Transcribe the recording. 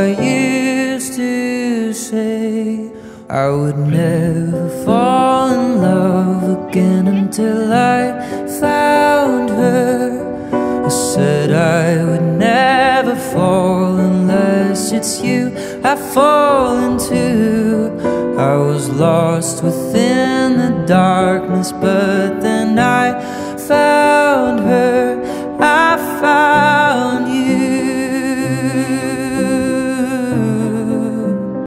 used to say I would never fall in love again until I found her. I said I would never fall unless it's you I fall into. I was lost within the darkness, but then I found her.